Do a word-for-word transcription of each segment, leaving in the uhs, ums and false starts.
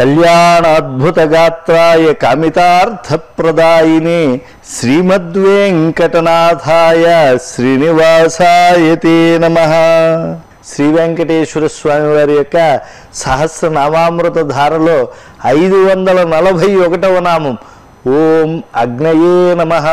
కళ్యాణాద్భుతగాత్రాయ కామితార్థప్రదాయినే శ్రీమద్వేంకటనాథాయ శ్రీనివాసాయతే నమః. శ్రీ వెంకటేశ్వర స్వామి వారి యొక్క సహస్రనామామృత ధారలో ఐదు వందల నలభై ఒకటవ నామం ఓం అగ్నయే నమః.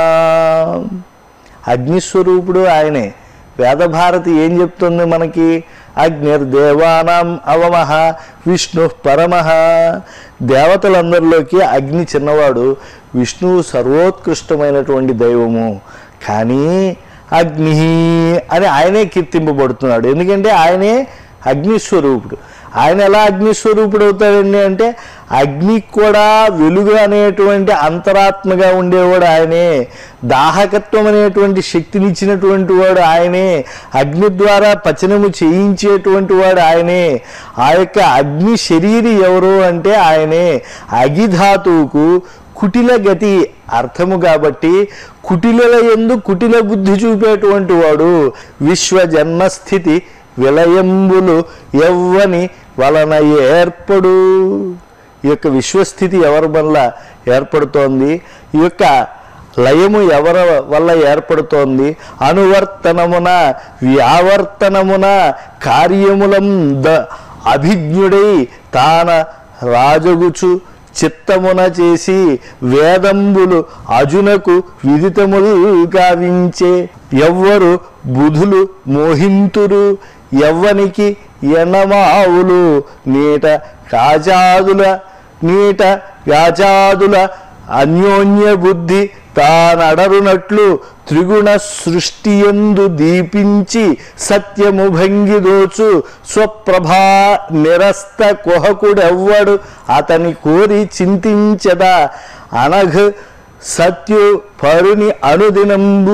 అగ్నిస్వరూపుడు ఆయనే. వేదభారతి ఏం చెప్తుంది మనకి? అగ్నిర్దేవానాం అవమః విష్ణు పరమః. దేవతలందరిలోకి అగ్ని చిన్నవాడు, విష్ణువు సర్వోత్కృష్టమైనటువంటి దైవము. కానీ అగ్ని అని ఆయనే కీర్తింపబడుతున్నాడు. ఎందుకంటే ఆయనే అగ్నిస్వరూపుడు. ఆయన ఎలా అగ్నిస్వరూపుడు అవుతాడండి అంటే అగ్నికి కూడా వెలుగు అనేటువంటి అంతరాత్మగా ఉండేవాడు ఆయనే. దాహకత్వం అనేటువంటి శక్తినిచ్చినటువంటి వాడు ఆయనే. అగ్ని ద్వారా పచనము చేయించేటువంటి వాడు ఆయనే. ఆ యొక్క అగ్ని శరీరి ఎవరు అంటే ఆయనే. అగిధాతువుకు కుటిల గతి అర్థము కాబట్టి కుటిలల యందు కుటిల బుద్ధి చూపేటువంటి వాడు. విశ్వ జన్మస్థితి విలయంబులు ఎవ్వని వలన ఏర్పడు. ఈ యొక్క విశ్వస్థితి ఎవరి వల్ల ఏర్పడుతోంది? ఈ యొక్క లయము ఎవరి వల్ల ఏర్పడుతోంది? అనువర్తనమున వ్యావర్తనమున కార్యములం ద అభిజ్ఞుడై తాన రాజగుచు చిత్తమున చేసి వేదంబులు అజునకు విదితములు గావించే. ఎవ్వరు బుధులు మోహింతురు ఎవ్వనికి ఎనమావులు నీట కాజాదుల నీట గాజాదుల అన్యోన్య బుద్ధి తానడరునట్లు త్రిగుణ సృష్టియందు దీపించి సత్యము భంగిదోచు స్వప్రభా నిరస్త కుహకుడెవ్వడు అతని కోరి చింతించదా అనఘ్ సత్యు పరుని అనుదినంబు.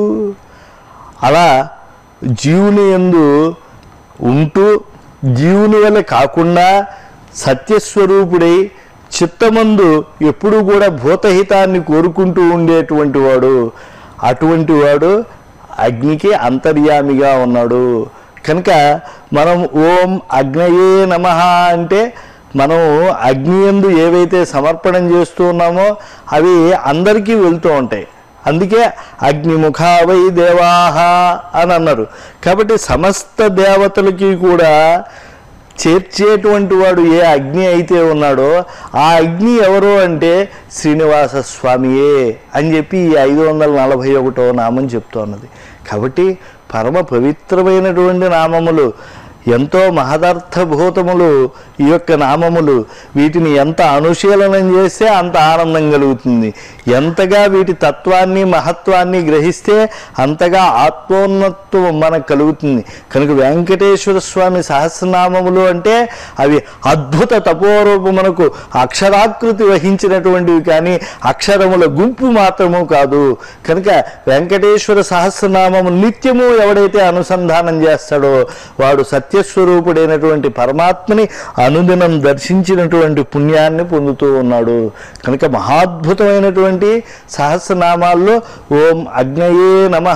అలా జీవుని యందు ఉంటూ జీవుని వల్ల కాకుండా సత్యస్వరూపుడై చిత్తమందు ఎప్పుడూ కూడా భూతహితాన్ని కోరుకుంటూ ఉండేటువంటి వాడు. అటువంటి వాడు అగ్నికి అంతర్యామిగా ఉన్నాడు. కనుక మనం ఓం అగ్నయే నమః అంటే మనం అగ్ని యందు ఏవైతే సమర్పణం చేస్తూ ఉన్నామో అవి అందరికీ వెళ్తూ ఉంటాయి. అందుకే అగ్నిముఖా వై దేవాహ అని అన్నారు. కాబట్టి సమస్త దేవతలకి కూడా చేర్చేటువంటి వాడు ఏ అగ్ని అయితే ఉన్నాడో ఆ అగ్ని ఎవరు అంటే శ్రీనివాస స్వామియే అని చెప్పి ఈ ఐదు వందల నలభై ఒకటో నామం చెప్తున్నది. కాబట్టి పరమ పవిత్రమైనటువంటి నామములు, ఎంతో మహదర్థభూతములు ఈ యొక్క నామములు. వీటిని ఎంత అనుశీలనం చేస్తే అంత ఆనందం కలుగుతుంది. ఎంతగా వీటి తత్వాన్ని మహత్వాన్ని గ్రహిస్తే అంతగా ఆత్మోన్నత్వం మనకు కలుగుతుంది. కనుక వెంకటేశ్వర స్వామి సహస్రనామములు అంటే అవి అద్భుత తపోరూపమునకు అక్షరాకృతి వహించినటువంటివి, కానీ అక్షరముల గుంపు మాత్రము కాదు. కనుక వెంకటేశ్వర సహస్రనామము నిత్యము ఎవడైతే అనుసంధానం చేస్తాడో వాడు సత్యస్వరూపుడైనటువంటి పరమాత్మని అనుదినం దర్శించినటువంటి పుణ్యాన్ని పొందుతూ ఉన్నాడు. కనుక మహాద్భుతమైనటువంటి సహస్రనామాల్లో ఓం అగ్నయే నమః.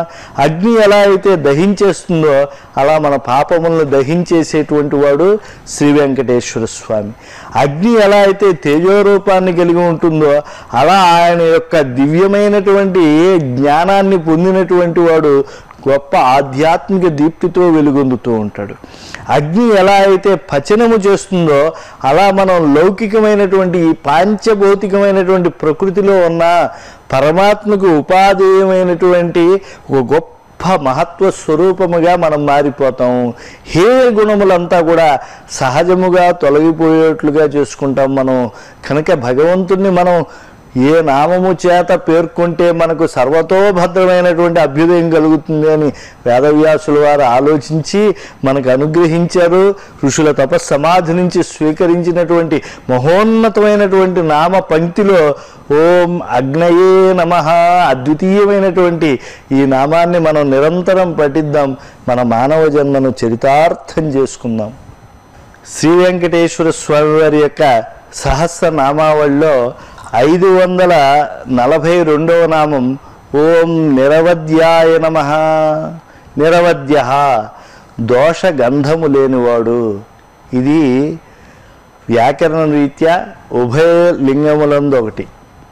అగ్ని ఎలా అయితే దహించేస్తుందో అలా మన పాపములను దహించేసేటువంటి వాడు శ్రీ వెంకటేశ్వర స్వామి. అగ్ని ఎలా అయితే తేజోరూపాన్ని కలిగి ఉంటుందో అలా ఆయన యొక్క దివ్యమైనటువంటి జ్ఞానాన్ని పొందినటువంటి వాడు గొప్ప ఆధ్యాత్మిక దీప్తితో వెలుగొందుతూ ఉంటాడు. అగ్ని ఎలా అయితే పచనము చేస్తుందో అలా మనం లౌకికమైనటువంటి ఈ పాంచభౌతికమైనటువంటి ప్రకృతిలో ఉన్న పరమాత్మకు ఉపాధేయమైనటువంటి ఒక గొప్ప మహత్వ స్వరూపముగా మనం మారిపోతాం. హే గుణములంతా కూడా సహజముగా తొలగిపోయేట్లుగా చేసుకుంటాం మనం. కనుక భగవంతుణ్ణి మనం ఏ నామము చేత పేర్కొంటే మనకు సర్వతోభద్రమైనటువంటి అభ్యుదయం కలుగుతుంది అని వేదవ్యాసుల వారు ఆలోచించి మనకు అనుగ్రహించారు. ఋషుల తపస్సమాధి నుంచి స్వీకరించినటువంటి మహోన్నతమైనటువంటి నామ పంక్తిలో ఓం అగ్నయే నమః అద్వితీయమైనటువంటి ఈ నామాన్ని మనం నిరంతరం పఠిద్దాం. మన మానవ జన్మను చరితార్థం చేసుకుందాం. శ్రీ వెంకటేశ్వర స్వామి వారి యొక్క సహస్రనామావళిలో ఐదు వందల నలభై రెండవ నామం ఓం నిరవధ్యాయ నమః. నిరవధ్య దోష గంధము లేనివాడు. ఇది వ్యాకరణ రీత్యా ఉభయ లింగములందు ఒకటి.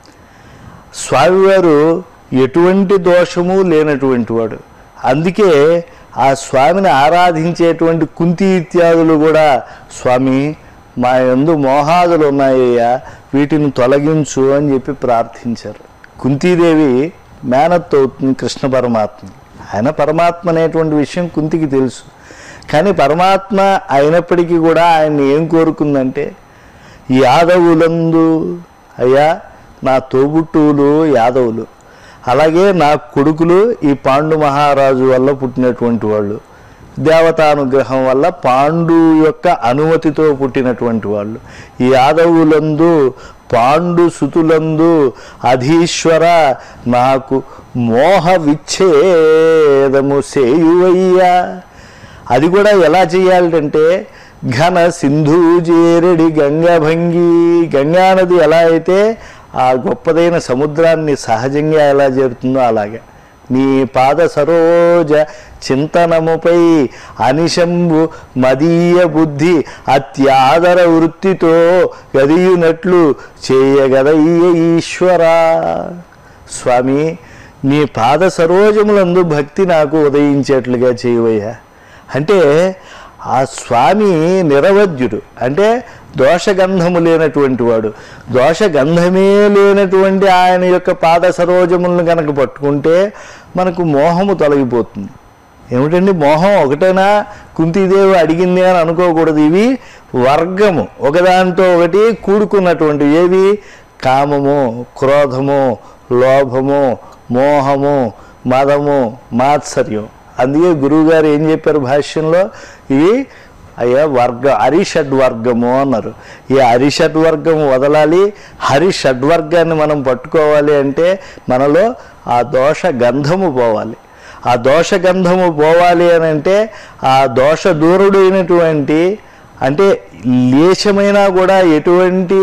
స్వామివారు ఎటువంటి దోషము లేనటువంటి వాడు. అందుకే ఆ స్వామిని ఆరాధించేటువంటి కుంతి ఇత్యాదులు కూడా స్వామి మా యందు మోహాదులు ఉన్నాయ్యా, వీటిని తొలగించు అని చెప్పి ప్రార్థించారు. కుంతీదేవి మేనత్ అవుతుంది కృష్ణ పరమాత్మ. ఆయన పరమాత్మ అనేటువంటి విషయం కుంతికి తెలుసు. కానీ పరమాత్మ అయినప్పటికీ కూడా ఆయన ఏం కోరుకుందంటే, యాదవులందు అయ్యా నా తోబుట్టువులు యాదవులు, అలాగే నా కొడుకులు ఈ పాండు మహారాజు వల్ల పుట్టినటువంటి వాళ్ళు, దేవతానుగ్రహం వల్ల పాండు యొక్క అనుమతితో పుట్టినటువంటి వాళ్ళు. ఈ యాదవులందు పాండు సుతులందు అధీశ్వర నాకు మోహ విచ్ఛేదము సేయువయ్యా. అది కూడా ఎలా చేయాలంటే, ఘన సింధు జేరడి గంగాభంగి, గంగా నది ఎలా అయితే ఆ గొప్పదైన సముద్రాన్ని సహజంగా ఎలా చేరుతుందో అలాగే నీ పాద సరోజ చింతనముపై అనిశంబు మదీయ బుద్ధి అత్యాదర వృత్తితో గదియునట్లు చేయగదయ్య ఈశ్వరా. స్వామి నీ పాద సరోజములందు భక్తి నాకు ఉదయించేట్లుగా చేయవయ్యా. అంటే ఆ స్వామి నిరవధ్యుడు, అంటే దోషగంధము లేనటువంటి వాడు. దోషగంధమే లేనటువంటి ఆయన యొక్క పాద సరోజములను కనుక పట్టుకుంటే మనకు మోహము తొలగిపోతుంది. ఏమిటండి మోహం ఒకటేనా కుంతీదేవి అడిగింది అని అనుకోకూడదు. ఇవి వర్గము, ఒకదాంతో ఒకటి కూడుకున్నటువంటి. ఏవి? కామము, క్రోధము, లోభము, మోహము, మదము, మాత్సర్యం. అందుకే గురువుగారు ఏం చెప్పారు భాష్యంలో, ఇవి అయ్యా వర్గ హరిషడ్వర్గము అన్నారు. ఈ హరిషడ్వర్గము వదలాలి, హరిషడ్వర్గాన్ని మనం పట్టుకోవాలి అంటే మనలో ఆ దోష గంధము పోవాలి. ఆ దోష గంధము పోవాలి అని అంటే ఆ దోష దూరుడైనటువంటి, అంటే లేశమైనా కూడా ఎటువంటి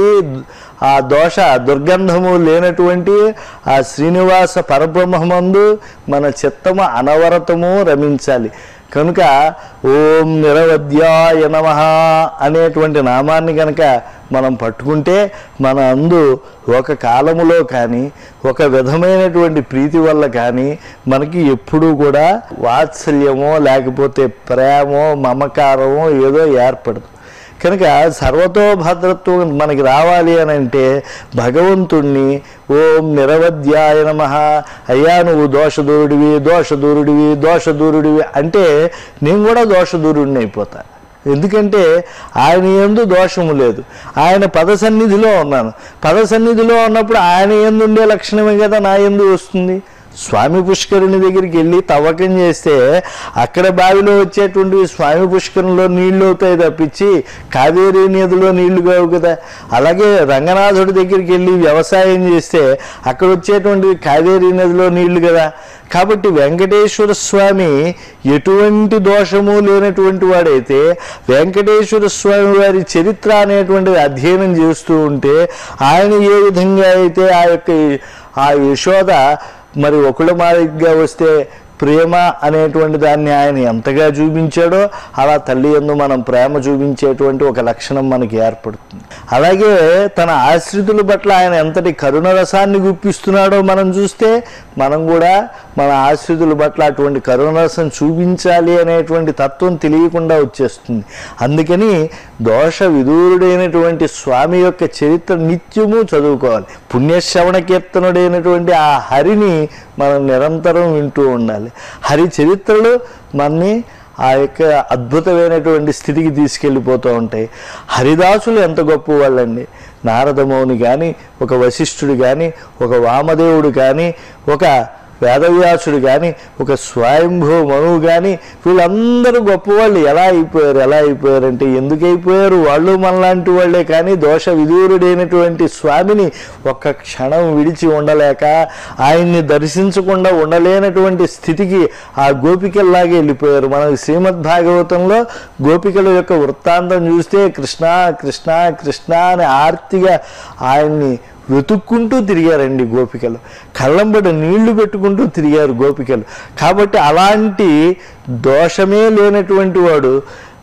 ఆ దోష దుర్గంధము లేనటువంటి ఆ శ్రీనివాస పరబ్రహ్మమందు మన చిత్తము అనవరతము రమించాలి. కనుక ఓం నిరవధ్యాయ నమః అనేటువంటి నామాన్ని కనుక మనం పట్టుకుంటే మన అందు ఒక కాలములో కానీ ఒక విధమైనటువంటి ప్రీతి వల్ల కానీ మనకి ఎప్పుడూ కూడా వాత్సల్యమో లేకపోతే ప్రేమో మమకారమో ఏదో ఏర్పడదు. కనుక సర్వతో భద్రత్వం మనకి రావాలి అని అంటే భగవంతుణ్ణి ఓం నిరవధ్యాయ నమః, అయ్యా నువ్వు దోషదూరుడివి దోషదూరుడివి దోషదూరుడివి అంటే నేను కూడా దోషదూరుడిని అయిపోతా. ఎందుకంటే ఆయన యందు దోషము లేదు. ఆయన పద సన్నిధిలో ఉన్నాను. పద సన్నిధిలో ఉన్నప్పుడు ఆయన యందు ఉండే లక్షణమే కదా నా యందు వస్తుంది. స్వామి పుష్కరుని దగ్గరికి వెళ్ళి తవ్వకం చేస్తే అక్కడ బావిలో వచ్చేటువంటి స్వామి పుష్కరంలో నీళ్లు అవుతాయి తప్పించి కావేరీ నదిలో నీళ్లు కావు కదా. అలాగే రంగనాథుడి దగ్గరికి వెళ్ళి వ్యవసాయం చేస్తే అక్కడ వచ్చేటువంటి కావేరీ నదిలో నీళ్లు కదా. కాబట్టి వెంకటేశ్వర స్వామి ఎటువంటి దోషము లేనటువంటి వాడైతే వెంకటేశ్వర స్వామి వారి చరిత్ర అనేటువంటిది అధ్యయనం చేస్తూ ఉంటే ఆయన ఏ విధంగా అయితే ఆ యొక్క ఆ యశోద మరి ఒకళ్ళ మాదిరిగా వస్తే ప్రేమ అనేటువంటి దాన్ని ఆయన ఎంతగా చూపించాడో అలా తల్లి యందు మనం ప్రేమ చూపించేటువంటి ఒక లక్షణం మనకి ఏర్పడుతుంది. అలాగే తన ఆశ్రితుల పట్ల ఆయన ఎంతటి కరుణ రసాన్ని గుప్పిస్తున్నాడో మనం చూస్తే మనం కూడా మన ఆశ్రితుల పట్ల అటువంటి కరుణరసం చూపించాలి అనేటువంటి తత్వం తెలియకుండా వచ్చేస్తుంది. అందుకని దోష విదూరుడైనటువంటి స్వామి యొక్క చరిత్ర నిత్యము చదువుకోవాలి. పుణ్యశ్రవణ కీర్తనుడైనటువంటి ఆ హరిని మనం నిరంతరం వింటూ ఉండాలి. హరి చరిత్రలు మనని ఆ యొక్క అద్భుతమైనటువంటి స్థితికి తీసుకెళ్ళిపోతూ ఉంటాయి. హరిదాసులు ఎంత గొప్ప వాళ్ళండి. నారదమౌని కానీ, ఒక వశిష్ఠుడు కానీ, ఒక వామదేవుడు కానీ, ఒక వేదవ్యాసుడు కానీ, ఒక స్వయంభూ మనువు కానీ, వీళ్ళందరూ గొప్పవాళ్ళు. ఎలా అయిపోయారు ఎలా అయిపోయారంటే ఎందుకు అయిపోయారు? వాళ్ళు మనలాంటి వాళ్ళే. కానీ దోష విదూరుడైనటువంటి స్వామిని ఒక్క క్షణం విడిచి ఉండలేక ఆయన్ని దర్శించకుండా ఉండలేనటువంటి స్థితికి ఆ గోపికల్లాగే వెళ్ళిపోయారు. మనకి శ్రీమద్ భాగవతంలో గోపికల యొక్క వృత్తాంతం చూస్తే కృష్ణ కృష్ణ కృష్ణ అని ఆర్తిగా ఆయన్ని వెతుక్కుంటూ తిరిగారండి గోపికలు. కళ్ళంబడి నీళ్లు పెట్టుకుంటూ తిరిగారు గోపికలు. కాబట్టి అలాంటి దోషమే లేనటువంటి వాడు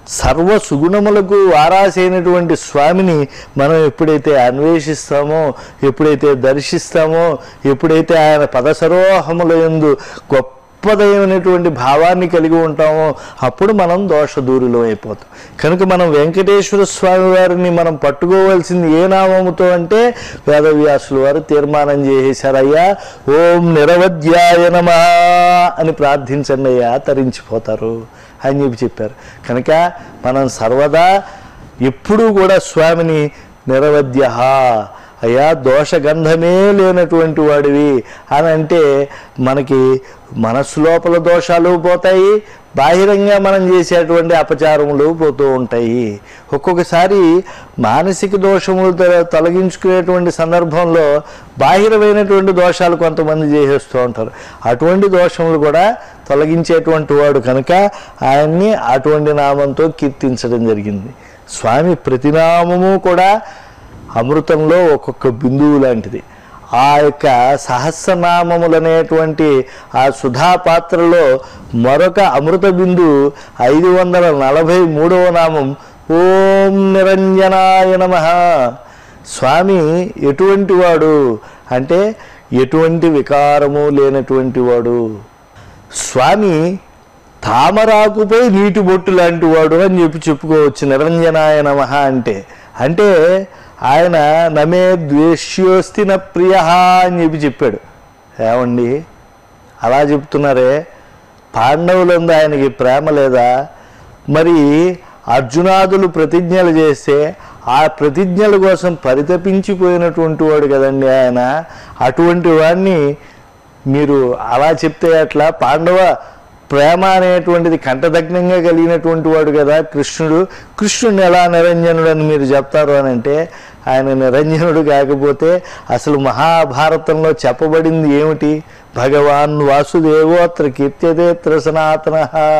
సర్వ సుగుణములకు వారాసైనటువంటి స్వామిని మనం ఎప్పుడైతే అన్వేషిస్తామో, ఎప్పుడైతే దర్శిస్తామో, ఎప్పుడైతే ఆయన పదసరోహముల యందు గొప్పదైనటువంటి భావాన్ని కలిగి ఉంటామో అప్పుడు మనం దోష దూరులం అయిపోతాం. కనుక మనం వెంకటేశ్వర స్వామి వారిని మనం పట్టుకోవాల్సింది ఏ నామముతో అంటే వేదవ్యాసులు వారు తీర్మానం చేసేశారు. అయ్యా ఓం నిరవధ్యాయ నమః అని ప్రార్థించండి అయ్యా, తరించిపోతారు అని చెప్పి చెప్పారు. కనుక మనం సర్వదా ఎప్పుడూ కూడా స్వామిని నిరవధ్య, అయ్యా దోషగంధమే లేనటువంటి వాడివి అని అంటే మనకి మనసు లోపల దోషాలు పోతాయి, బాహిరంగా మనం చేసేటువంటి అపచారములు పోతూ ఉంటాయి. ఒక్కొక్కసారి మానసిక దోషములు తొలగించుకునేటువంటి సందర్భంలో బాహిరమైనటువంటి దోషాలు కొంతమంది చేసేస్తూ ఉంటారు. అటువంటి దోషములు కూడా తొలగించేటువంటి వాడు కనుక ఆయన్ని అటువంటి నామంతో కీర్తించడం జరిగింది. స్వామి ప్రతినామము కూడా అమృతంలో ఒక్కొక్క బిందువు లాంటిది. ఆ యొక్క సహస్రనామములనేటువంటి ఆ సుధాపాత్రలో మరొక అమృత బిందువు ఐదు వందల నలభై మూడవ నామం ఓం నిరంజనాయ నమః. స్వామి ఎటువంటి వాడు అంటే ఎటువంటి వికారము లేనటువంటి వాడు. స్వామి తామరాకుపై నీటి బొట్టు లాంటి వాడు అని చెప్పి చెప్పుకోవచ్చు నిరంజనాయ నమః అంటే. అంటే ఆయన నమే ద్వేష్యోస్తి న ప్రియ అని చెప్పి చెప్పాడు. ఏమండి అలా చెప్తున్నారే, పాండవులందు ఆయనకి ప్రేమ లేదా? మరి అర్జునాదులు ప్రతిజ్ఞలు చేస్తే ఆ ప్రతిజ్ఞల కోసం పరితపించిపోయినటువంటి వాడు కదండి ఆయన. అటువంటి వాడిని మీరు అలా చెప్తే అట్లా? పాండవ ప్రేమ అనేటువంటిది కంఠదగ్నంగా కలిగినటువంటి వాడు కదా కృష్ణుడు. కృష్ణుడిని ఎలా నిరంజనుడు అని మీరు చెప్తారు అని అంటే ఆయన నిరంజనుడు కాకపోతే అసలు మహాభారతంలో చెప్పబడింది ఏమిటి? భగవాన్ వాసుదేవోత్ర కీర్త్యదేత్ర సనాతన.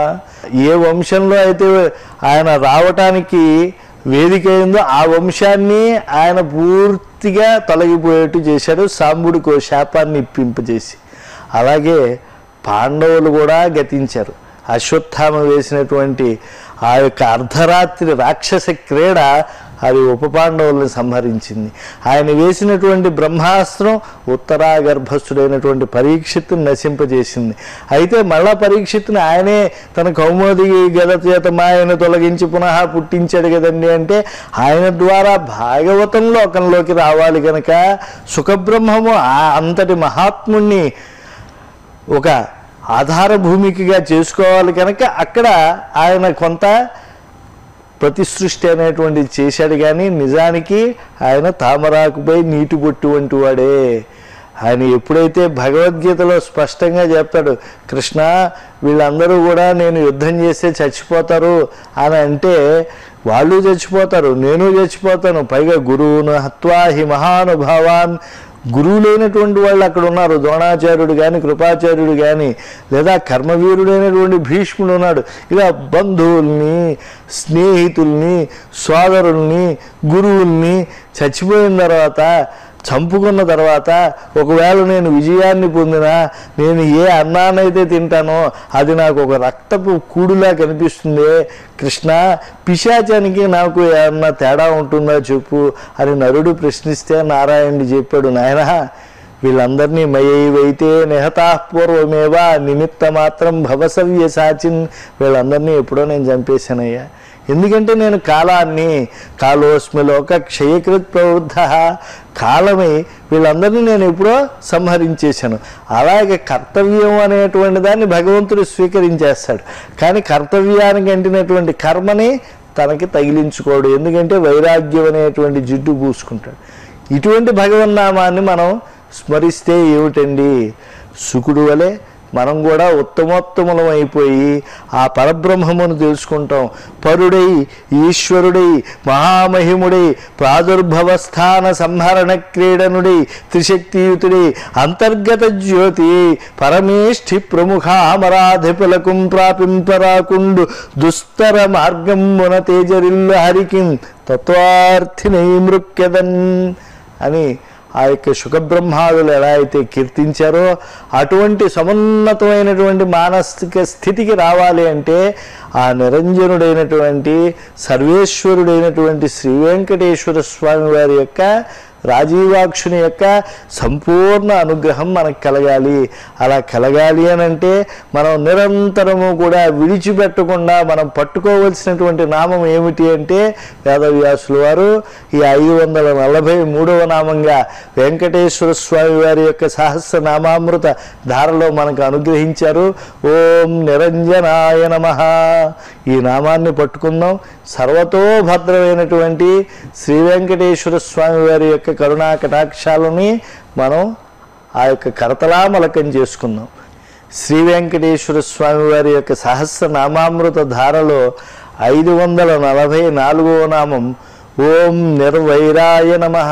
ఏ వంశంలో అయితే ఆయన రావటానికి వేదిక అయిందో ఆ వంశాన్ని ఆయన పూర్తిగా తొలగిపోయేట్టు చేశాడు, సాంబుడికో శాపాన్ని ఇప్పింపజేసి. అలాగే పాండవులు కూడా గతించారు. అశ్వత్థామ వేసినటువంటి ఆ యొక్క అర్ధరాత్రి రాక్షస క్రీడ అది ఉప పాండవులను సంహరించింది. ఆయన వేసినటువంటి బ్రహ్మాస్త్రం ఉత్తరాగర్భస్థుడైనటువంటి పరీక్షిత్తుని నశింపజేసింది. అయితే మళ్ళా పరీక్షిత్తుని ఆయనే తన కౌమోది గద చేత మాయను తొలగించి పునః పుట్టించాడు కదండి. అంటే ఆయన ద్వారా భాగవతం లోకంలోకి రావాలి కనుక సుఖబ్రహ్మము అంతటి మహాత్ముణ్ణి ఒక ఆధార భూమికగా చేసుకోవాలి కనుక అక్కడ ఆయన కొంత ప్రతిసృష్టి అనేటువంటిది చేశాడు. కానీ నిజానికి ఆయన తామరాకుపై నీటి బొట్టు వంటి వాడే. ఆయన ఎప్పుడైతే భగవద్గీతలో స్పష్టంగా చెప్తాడు, కృష్ణ వీళ్ళందరూ కూడా నేను యుద్ధం చేస్తే చచ్చిపోతారు అని అంటే వాళ్ళు చచ్చిపోతారు, నేను చచ్చిపోతాను, పైగా గురువును హత్వా హి మహానుభావాన్. గురువు లేనటువంటి వాళ్ళు అక్కడ ఉన్నారు, ద్రోణాచార్యుడు కానీ కృపాచార్యుడు కానీ లేదా కర్మవీరుడైనటువంటి భీష్ముడు ఉన్నాడు. ఇలా బంధువుల్ని స్నేహితుల్ని సోదరుల్ని గురువుల్ని చచ్చిపోయిన తర్వాత చంపుకున్న తర్వాత ఒకవేళ నేను విజయాన్ని పొందినా నేను ఏ అన్నానైతే తింటానో అది నాకు ఒక రక్తపు కూడులా కనిపిస్తుంది. కృష్ణ పిశాచానికి నాకు ఏమన్నా తేడా ఉంటుందా చెప్పు అని నరుడు ప్రశ్నిస్తే నారాయణుడు చెప్పాడు, నాయన వీళ్ళందరినీ మయైవైతే నిహతా పూర్వమేవా నిమిత్త మాత్రం భవసవ్య సాచిన్. వీళ్ళందరినీ ఎప్పుడో నేను చంపేశానయ్యా. ఎందుకంటే నేను కాలాన్ని కాలోస్మి లోక క్షయకృత్ ప్రవృద్ధ, కాలమై వీళ్ళందరినీ నేను ఎప్పుడో సంహరించేశాను. అలాగే కర్తవ్యం అనేటువంటి దాన్ని భగవంతుడు స్వీకరించేస్తాడు. కానీ కర్తవ్యానికి అంటినటువంటి కర్మని తనకి తగిలించుకోడు. ఎందుకంటే వైరాగ్యం అనేటువంటి జిడ్డు పూసుకుంటాడు. ఇటువంటి భగవన్నామాన్ని మనం స్మరిస్తే ఏమిటండి, సుకుడు వలె మనం కూడా ఉత్తమోత్తములం అయిపోయి ఆ పరబ్రహ్మమును తెలుసుకుంటాం. పరుడై ఈశ్వరుడై మహామహిముడై ప్రాదుర్భవస్థాన సంహరణ క్రీడనుడై త్రిశక్తియుతుడై అంతర్గత జ్యోతి పరమేష్ఠి ప్రముఖామరాధిపులకుం ప్రాపింపరాకుండు దుస్తర మార్గం మున తేజరిల్లు హరికిం తత్వార్థినై మృక్యదన్ అని ఆ యొక్క సుఖబ్రహ్మాదులు ఎలా అయితే కీర్తించారో అటువంటి సమున్నతమైనటువంటి మానసిక స్థితికి రావాలి అంటే ఆ నిరంజనుడైనటువంటి సర్వేశ్వరుడైనటువంటి శ్రీ వెంకటేశ్వర స్వామి వారి యొక్క రాజీవాక్షుని యొక్క సంపూర్ణ అనుగ్రహం మనకు కలగాలి. అలా కలగాలి అని అంటే మనం నిరంతరము కూడా విడిచిపెట్టకుండా మనం పట్టుకోవలసినటువంటి నామం ఏమిటి అంటే వేదవ్యాసుల వారు ఈ ఐదు వందల నలభై మూడవ నామంగా వెంకటేశ్వర స్వామి వారి యొక్క సహస్రనామామృత ధారలో మనకు అనుగ్రహించారు. ఓం నిరంజనాయ నమః. ఈ నామాన్ని పట్టుకుందాం. సర్వతోభద్రమైనటువంటి శ్రీ వెంకటేశ్వర స్వామి వారి యొక్క కరుణా కటాక్షాలని మనం ఆ యొక్క కరతలామలకం చేసుకుందాం. శ్రీ వెంకటేశ్వర స్వామి వారి యొక్క సహస్రనామామృత ధారలో ఐదు వందల నలభై నాలుగవ నామం ఓం నిర్వైరాయ నమః.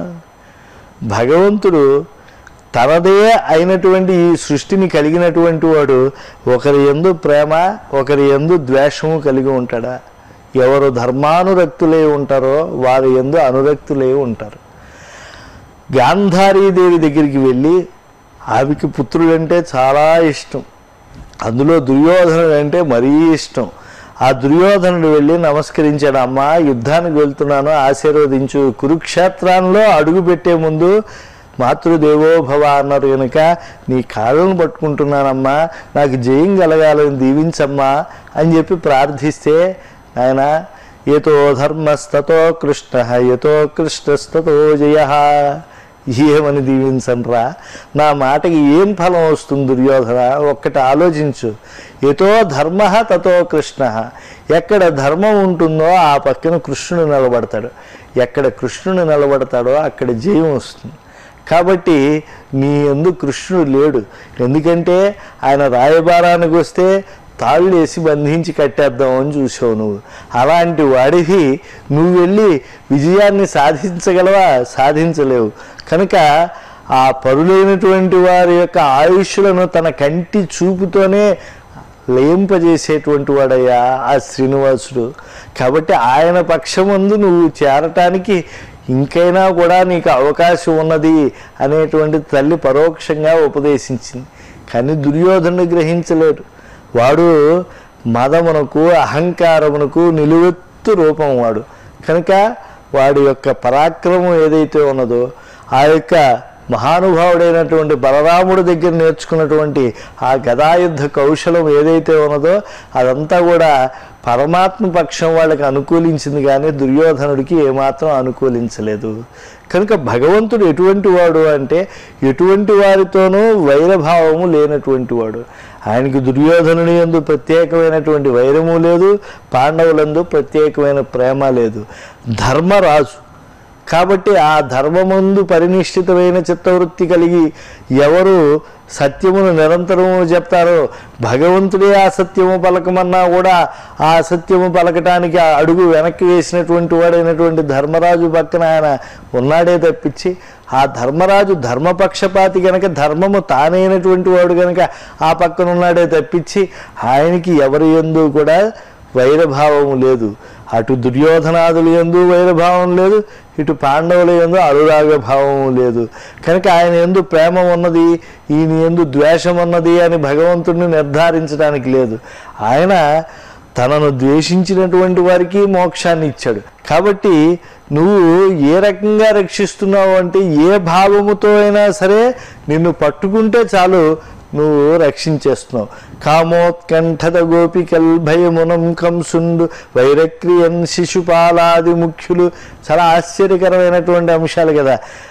భగవంతుడు తనదే అయినటువంటి ఈ సృష్టిని కలిగినటువంటి వాడు ఒకరి యందు ప్రేమ ఒకరి యందు ద్వేషము కలిగి ఉంటాడా? ఎవరు ధర్మానురక్తులై ఉంటారో వారి యందు అనురక్తులై ఉంటారు. గాంధారీదేవి దగ్గరికి వెళ్ళి ఆమెకి పుత్రుడంటే చాలా ఇష్టం, అందులో దుర్యోధనుడు అంటే మరీ ఇష్టం. ఆ దుర్యోధనుడు వెళ్ళి నమస్కరించాడు, అమ్మా యుద్ధానికి వెళ్తున్నాను ఆశీర్వదించు, కురుక్షేత్రంలో అడుగు పెట్టే ముందు మాతృదేవోభవ అన్నారు కనుక నీ కాళ్ళను పట్టుకుంటున్నానమ్మా, నాకు జయం కలగాలని దీవించమ్మా అని చెప్పి ప్రార్థిస్తే ఆయన యతో ధర్మస్తతో కృష్ణ యతో కృష్ణస్తతో జయ, ఏమని దీవించనరా, నా మాటకి ఏం ఫలం వస్తుంది దుర్యోధన, ఒక్కటి ఆలోచించు. యతో ధర్మ తతో కృష్ణ, ఎక్కడ ధర్మం ఉంటుందో ఆ పక్కన కృష్ణుడు నిలబడతాడు, ఎక్కడ కృష్ణుడు నిలబడతాడో అక్కడ జయం వస్తుంది. కాబట్టి నీ యందు కృష్ణుడు లేడు, ఎందుకంటే ఆయన రాయబారానికి వస్తే తాళ్ళు వేసి బంధించి కట్టేద్దామని చూసావు నువ్వు. అలాంటి వాడివి నువ్వు వెళ్ళి విజయాన్ని సాధించగలవా? సాధించలేవు. కనుక ఆ పరులైనటువంటి వారి యొక్క ఆయుష్లను తన కంటి చూపుతోనే లయింపజేసేటువంటి వాడయ్యా ఆ శ్రీనివాసుడు. కాబట్టి ఆయన పక్షమందు నువ్వు చేరటానికి ఇంకైనా కూడా నీకు అవకాశం ఉన్నది అనేటువంటి తల్లి పరోక్షంగా ఉపదేశించింది. కానీ దుర్యోధనుడు గ్రహించలేడు. వాడు మదమునకు అహంకారమునకు నిలువెత్తు రూపం వాడు. కనుక వాడి యొక్క పరాక్రమం ఏదైతే ఉన్నదో ఆ యొక్క మహానుభావుడైనటువంటి బలరాముడి దగ్గర నేర్చుకున్నటువంటి ఆ గదాయుద్ధ కౌశలం ఏదైతే ఉన్నదో అదంతా కూడా పరమాత్మ పక్షం వాళ్ళకి అనుకూలించింది, కానీ దుర్యోధనుడికి ఏమాత్రం అనుకూలించలేదు. కనుక భగవంతుడు ఎటువంటి వాడు అంటే ఎటువంటి వారితోనూ వైరభావము లేనటువంటి వాడు. ఆయనకి దుర్యోధనుని యందు ప్రత్యేకమైనటువంటి వైరము లేదు, పాండవులందు ప్రత్యేకమైన ప్రేమ లేదు. ధర్మరాజు కాబట్టి ఆ ధర్మమందు పరినిష్ఠితమైన చిత్తవృత్తి కలిగి ఎవరు సత్యమును నిరంతరము చెప్తారో, భగవంతుడే ఆ సత్యము పలకమన్నా కూడా ఆ సత్యము పలకటానికి ఆ అడుగు వెనక్కి వేసినటువంటి వాడైనటువంటి ధర్మరాజు పక్కన ఆయన ఉన్నాడే తప్పించి, ఆ ధర్మరాజు ధర్మపక్షపాతి గనక ధర్మము తానైనటువంటి వాడు గనక ఆ పక్కన ఉన్నాడే తప్పించి ఆయనకి ఎవరి యందు కూడా వైరభావము లేదు. అటు దుర్యోధనాదుల యందు వైరభావం లేదు, ఇటు పాండవుల యందు అనురాగ భావము లేదు. కనుక ఆయన యందు ప్రేమ ఉన్నది, ఈయన యందు ద్వేషం ఉన్నది అని భగవంతుడిని నిర్ధారించడానికి లేదు. ఆయన తనను ద్వేషించినటువంటి వారికి మోక్షాన్ని ఇచ్చాడు. కాబట్టి నువ్వు ఏ రకంగా రక్షిస్తున్నావు అంటే ఏ భావముతో అయినా సరే నిన్ను పట్టుకుంటే చాలు నువ్వు రక్షించేస్తున్నావు. కామోత్కంఠత గోపికల్ భయమునం కంసుండు వైరక్రియన్ శిశుపాలాది ముఖ్యులు, చాలా ఆశ్చర్యకరమైనటువంటి అంశాలు కదా.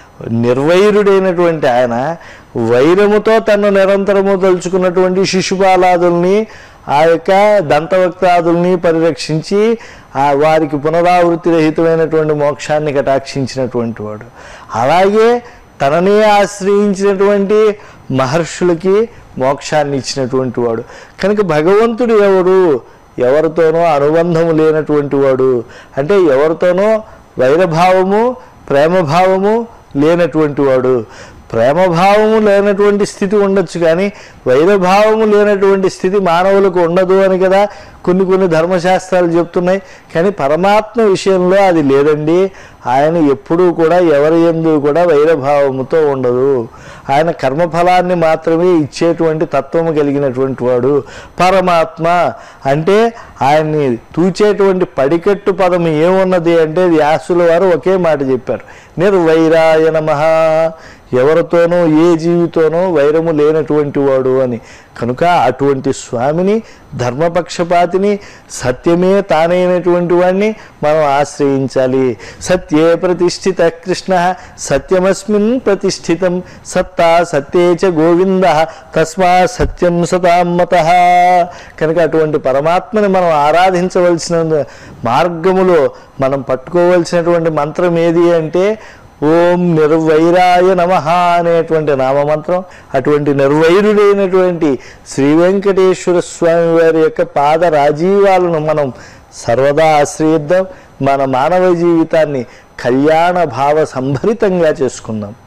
నిర్వైరుడైనటువంటి ఆయన వైరముతో తను నిరంతరము తలుచుకున్నటువంటి శిశుపాలాదుల్ని ఆ యొక్క దంతవక్తాదుల్ని పరిరక్షించి ఆ వారికి పునరావృత్తి రహితమైనటువంటి మోక్షాన్ని కటాక్షించినటువంటి వాడు. అలాగే తననే ఆశ్రయించినటువంటి మహర్షులకి మోక్షాన్ని ఇచ్చినటువంటి వాడు. కనుక భగవంతుడు ఎవరు? ఎవరితోనో అనుబంధము లేనటువంటి వాడు, అంటే ఎవరితోనో వైరభావము ప్రేమభావము లేనటువంటి వాడు. ప్రేమభావము లేనటువంటి స్థితి ఉండొచ్చు, కానీ వైరభావము లేనటువంటి స్థితి మానవులకు ఉండదు అని కదా కొన్ని కొన్ని ధర్మశాస్త్రాలు చెప్తున్నాయి. కానీ పరమాత్మ విషయంలో అది లేదండి. ఆయన ఎప్పుడూ కూడా ఎవరి యందు కూడా వైరభావముతో ఉండదు. ఆయన కర్మఫలాన్ని మాత్రమే ఇచ్చేటువంటి తత్వము కలిగినటువంటి వాడు పరమాత్మ. అంటే ఆయన్ని తూచేటువంటి పడికట్టు పదం ఏమున్నది అంటే వ్యాసుల వారు ఒకే మాట చెప్పారు, నిర్వైరాయ నమః. ఎవరితోనో ఏ జీవితోనో వైరము లేనటువంటి వాడు అని. కనుక అటువంటి స్వామిని, ధర్మపక్షపాతిని, సత్యమే తానైనటువంటి వాడిని మనం ఆశ్రయించాలి. సత్యే ప్రతిష్ఠిత కృష్ణ సత్యమస్మిన్ ప్రతిష్ఠితం సత్తా సత్యే చ గోవింద తస్మా సత్యం సతామతః. కనుక అటువంటి పరమాత్మని మనం ఆరాధించవలసిన మార్గములో మనం పట్టుకోవలసినటువంటి మంత్రం ఏది అంటే ఓం నిర్వైరాయ నమః అనేటువంటి నామమంత్రం. అటువంటి నిర్వైరుడైనటువంటి శ్రీ వెంకటేశ్వర స్వామి వారి యొక్క పాద రాజీవాలను మనం సర్వదా ఆశ్రయిద్దాం. మన మానవ జీవితాన్ని కళ్యాణ భావ సంభరితంగా చేసుకుందాం.